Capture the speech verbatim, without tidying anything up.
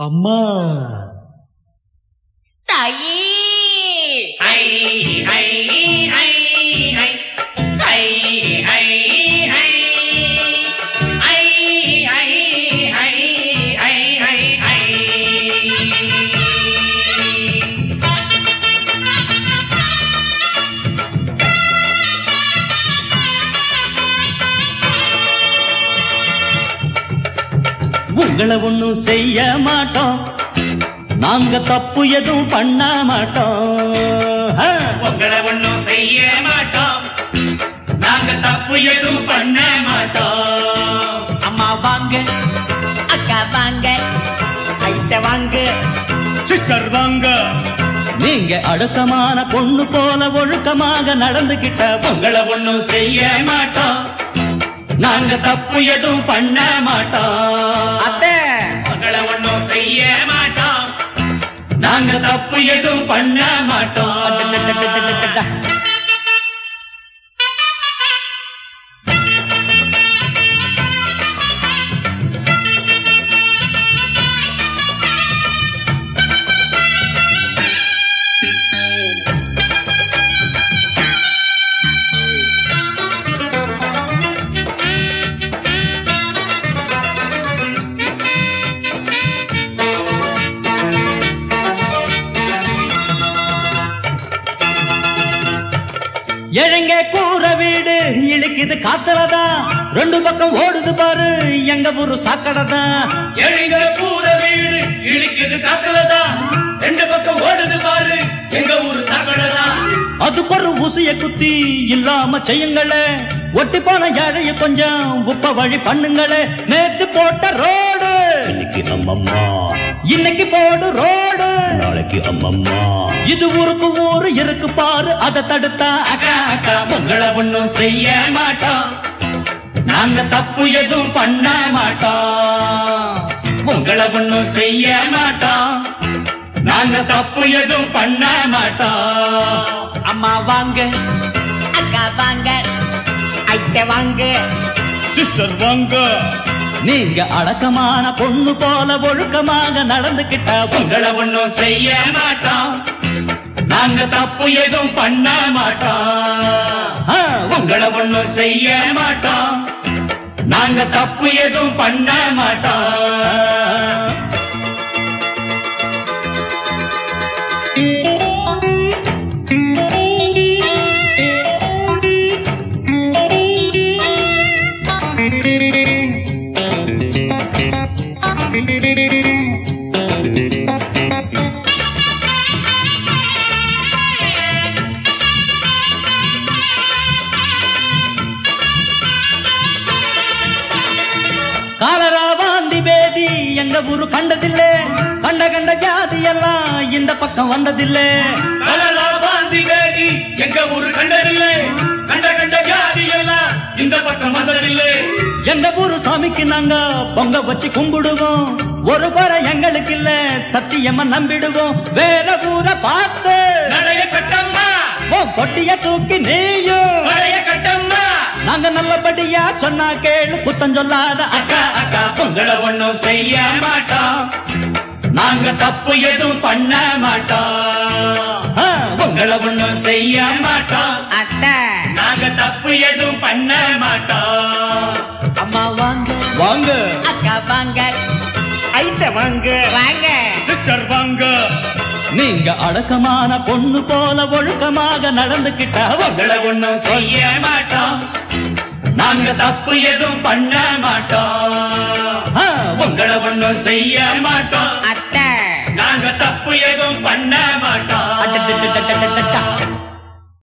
அம்மா தாயே ஐ ஐ ஐ ஐ ஐ ஐ ஐ ஐ ஐ ஐ ஐ உங்களை ஒண்ணும் செய்ய மாட்டோம், நாங்க தப்பு எதுவும் பண்ண மாட்டோம். உங்களை ஒண்ணும் செய்ய மாட்டோம், நாங்க தப்பு எதுவும் பண்ண மாட்டோம். அம்மா வாங்க, அக்கா வாங்க, ஐத்த வாங்க, சிஸ்டர் வாங்க. நீங்க அடுக்கமான பொண்ணு போல ஒழுக்கமாக நடந்துகிட்ட உங்களை ஒண்ணும் செய்ய மாட்டோம், நாங்க தப்பு எதுவும் பண்ண மாட்டோம். அத்தை உங்களை ஒண்ணும் செய்ய மாட்டோம், நாங்க தப்பு எதுவும் பண்ண மாட்டோம். எழுங்க கூற வீடு இழுக்குது காத்துலதான், ரெண்டு பக்கம் ஓடுது பாரு எங்க ஊரு சாக்கடைதான். எழுங்க கூற வீடு இழுக்குது காத்துலதான், ரெண்டு பக்கம் ஓடுது பாரு எங்க ஊரு சாக்கடைதான். அதுக்கு ஒரு ஊசிய குத்தி இல்லாம செய்யுங்களே, ஒட்டி போன ஏழைய கொஞ்சம் உப்ப வழி பண்ணுங்களே. நேத்து போட்ட ரோடு இன்னைக்கு அம்மம்மா, இன்னைக்கு போடு ரோடு நாளைக்கு அம்மம்மா. இது ஊருக்கு ஊரு இருக்கு பாரு, அதை தடுத்தா அக்கா அக்கா உங்களை ஒண்ணும் செய்ய மாட்டோம், நாங்க தப்பு எதுவும் பண்ண மாட்டோம். உங்களை ஒண்ணும் செய்ய மாட்டோம், நாங்க தப்பு எதுவும் பண்ண மாட்டோம். அம்மா வாங்க, அக்கா வாங்க, ஐத்த வாங்க, சிஸ்டர் வாங்க. நீங்க அடக்கமான பொண்ணு போல ஒழுக்கமாக நடந்துகிட்ட உங்களை ஒண்ணும் செய்ய மாட்டோம், நாங்க தப்பு எதுவும் பண்ண மாட்டோம். உங்களை ஒண்ணும் செய்ய மாட்டோம், நாங்க தப்பு எதுவும் பண்ண மாட்டோம். காலரா வாந்தி பேதி எங்க ஊரு கண்டதில்லை, கண்ட கண்ட ஜாதி எல்லாம் இந்த பக்கம் வந்ததில்லை. கலரா வாந்தி பேதி எங்க ஊரு கண்டதில்லை, கண்ட கண்ட ஜாதி எல்லாம் இந்த பக்கம் வந்ததில்லை. எங்க ஊரு சாமிக்கு நாங்க பொங்க வச்சு கும்பிடுவோம், ஒரு குறை எங்களுக்கு இல்ல சத்தியமா நம்பிடுவோம். வேற ஊரை பார்த்து நடைய கட்டம்மா, பொட்டிய தூக்கி நீயும் நடைய கட்டம்மா. நாங்க நல்லபடியா சொன்னா கேளு, குத்தம் சொல்லாத அக்கா அக்கா உங்களை ஒண்ணும் செய்ய மாட்டோம், நாங்க தப்பு எதுவும் பண்ண மாட்டோம். உங்களை ஒண்ணும் செய்ய மாட்டோம், அத்தை நாங்க தப்பு எதுவும் பண்ண மாட்டோம். அம்மா வாங்க, வாங்க அக்கா வாங்க, ஐத்த வாங்க, வாங்க சிஸ்டர் வாங்க. நீங்க அடக்கமான பொண்ணு போல ஒழுக்கமாக நடந்துகிட்ட உங்களை ஒண்ணும் செய்ய மாட்டோம், நாங்க தப்பு எதுவும் பண்ண மாட்டோம். உங்களை ஒண்ணும் செய்ய மாட்டோம்,